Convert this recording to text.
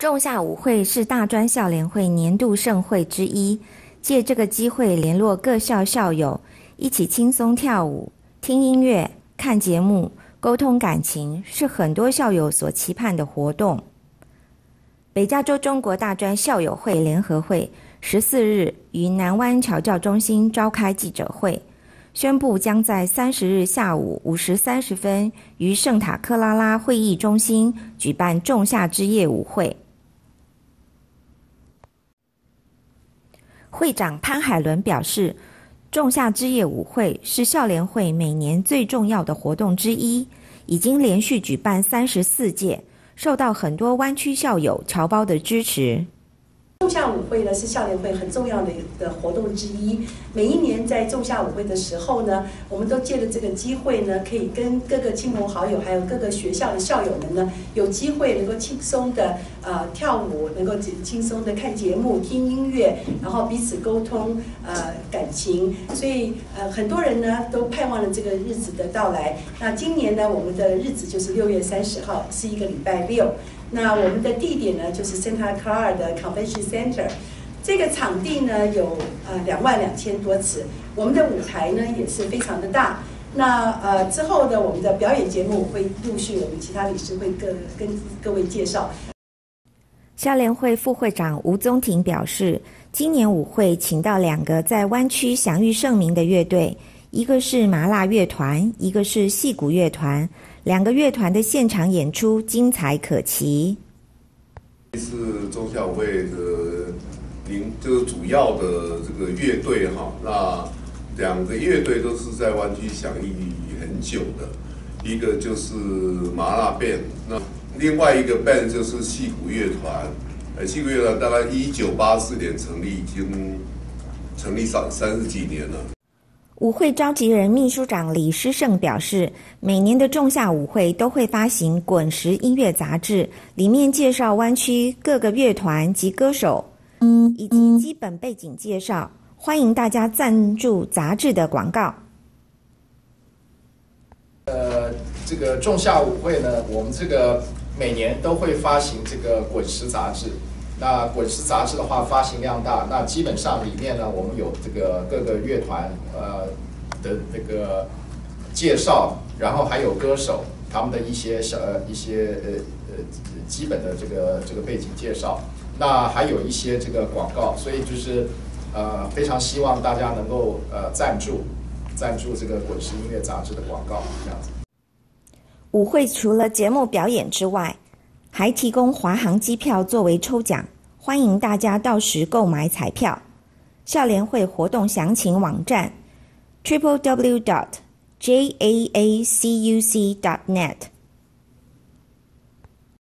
仲夏舞会是大专校联会年度盛会之一，借这个机会联络各校校友，一起轻松跳舞、听音乐、看节目、沟通感情，是很多校友所期盼的活动。北加州中国大专校友会联合会14日于南湾侨教中心召开记者会，宣布将在30日下午5时30分于圣塔克拉拉会议中心举办仲夏之夜舞会。会长潘海伦表示，仲夏之夜舞会是校联会每年最重要的活动之一，已经连续举办34届，受到很多湾区校友侨胞的支持。 仲夏舞会呢是校联会很重要的活动之一。每一年在仲夏舞会的时候呢，我们都借着这个机会呢，可以跟各个亲朋好友，还有各个学校的校友们呢，有机会能够轻松的跳舞，能够轻松的看节目、听音乐，然后彼此沟通感情。所以很多人呢都盼望了这个日子的到来。那今年呢，我们的日子就是6月30号，是一个礼拜六。那我们的地点呢，就是 Santa Clara 的 Convention Center， 这个场地呢有22000多尺，我们的舞台呢也是非常的大。那之后呢，我们的表演节目会陆续我们其他理事会跟各位介绍。 校联会副会长吴宗廷表示，今年舞会请到2个在湾区享誉盛名的乐队，一个是麻辣乐团，一个是戏骨乐团，2个乐团的现场演出精彩可期。 是仲夏舞会的就是主要的这个乐队哈，那2个乐队都是在湾区享誉很久的，一个就是麻辣 band， 那另外一个 band 就是戏骨乐团。戏骨乐团大概1984年成立，已经成立30几年了。 舞会召集人秘书长李诗胜表示，每年的仲夏舞会都会发行滚石音乐杂志，里面介绍湾区各个乐团及歌手，以及基本背景介绍，欢迎大家赞助杂志的广告。 这个仲夏舞会呢，我们这个每年都会发行这个滚石杂志。那滚石杂志的话，发行量大，那基本上里面呢，我们有这个各个乐团的这个介绍，然后还有歌手他们的一些基本的这个背景介绍，那还有一些这个广告，所以就是非常希望大家能够赞助这个滚石音乐杂志的广告这样子。 舞会除了节目表演之外，还提供华航机票作为抽奖，欢迎大家到时购买彩票。校联会活动详情网站 www.jaacuc.net